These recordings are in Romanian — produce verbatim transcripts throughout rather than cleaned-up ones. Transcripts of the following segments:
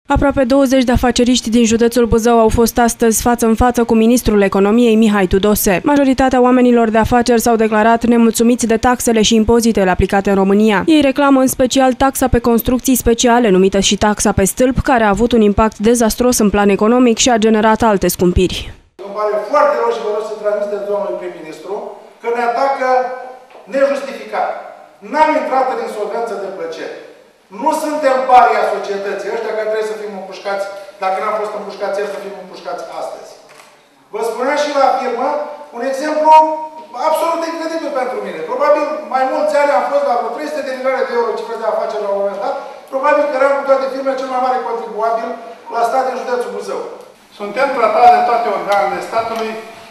Aproape douăzeci de afaceriști din județul Buzău au fost astăzi față în față cu ministrul economiei Mihai Tudose. Majoritatea oamenilor de afaceri s-au declarat nemulțumiți de taxele și impozitele aplicate în România. Ei reclamă în special taxa pe construcții speciale, numită și taxa pe stâlp, care a avut un impact dezastros în plan economic și a generat alte scumpiri. Îmi pare foarte rău și vă rog să transmiteți domnului prim-ministru că ne atacă nejustificat. N-am intrat în insolvență de plăcere. Nu suntem paria societății, ăștia care trebuie să fim împușcați, dacă n-am fost împușcați ieri, să fim împușcați astăzi. Vă spuneam și la firmă un exemplu absolut incredibil pentru mine. Probabil mai mulți ani am fost la vreo trei sute de milioane de euro cifre de afaceri la un moment dat. Probabil că eram cu toate firmele cel mai mare contribuabil la stat din județul Buzău. Suntem tratați de toate organele statului.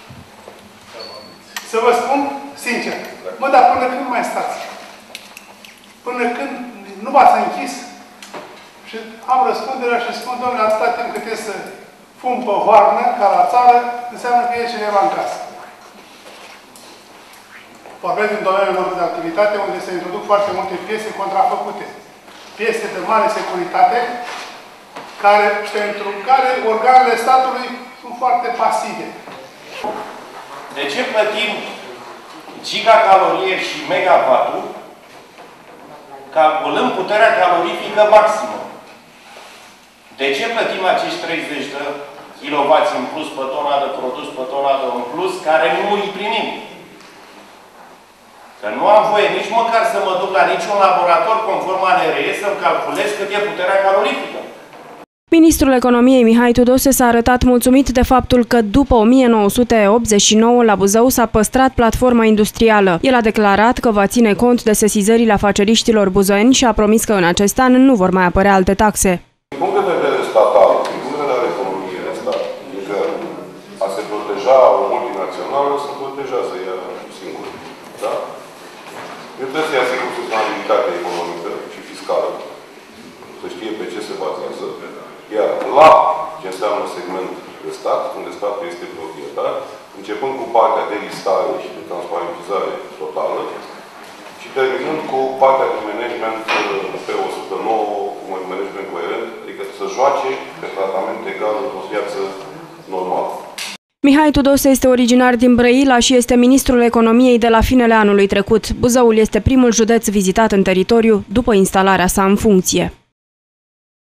Să vă spun sincer, mă, dar până când mai stați? Până când nu v-ați închis? Și am răspunderea și spun, domnule, atâta timp cât e să fum pe hoarnă, ca la țară, înseamnă că e cineva în casă. Vorbesc din domeniul nostru de activitate, unde se introduc foarte multe piese contrafăcute. Piese de mare securitate, care, pentru care organele statului sunt foarte pasive. De ce plătim gigacalorie și megavatul calculând puterea calorifică maximă? De ce plătim acești treizeci de kilowați în plus pe tonadă produs, pe tonadă în plus, care nu îi primim? Că nu am voie nici măcar să mă duc la niciun laborator conform A N R E să-mi calculez cât e puterea calorifică. Ministrul economiei Mihai Tudose s-a arătat mulțumit de faptul că după o mie nouă sute optzeci și nouă la Buzău s-a păstrat platforma industrială. El a declarat că va ține cont de sesizările afaceriștilor buzăeni și a promis că în acest an nu vor mai apărea alte taxe. Din punct de vedere statal, din punct de vedere al economiei de stat, adică a se proteja o multinațională, se protejează ea singură. Da? Eu trebuie să-i asigur sustenabilitatea economică și fiscală, să știe pe ce se bazează. Iar la ce înseamnă segment de stat, unde statul este proprietar, începând cu partea de listare și de transparentizare totală și terminând cu partea de management pe o sută nouă, un management coerent, adică să joace pe tratament egal într-o viață normală. Mihai Tudose este originar din Brăila și este ministrul economiei de la finele anului trecut. Buzăul este primul județ vizitat în teritoriu după instalarea sa în funcție.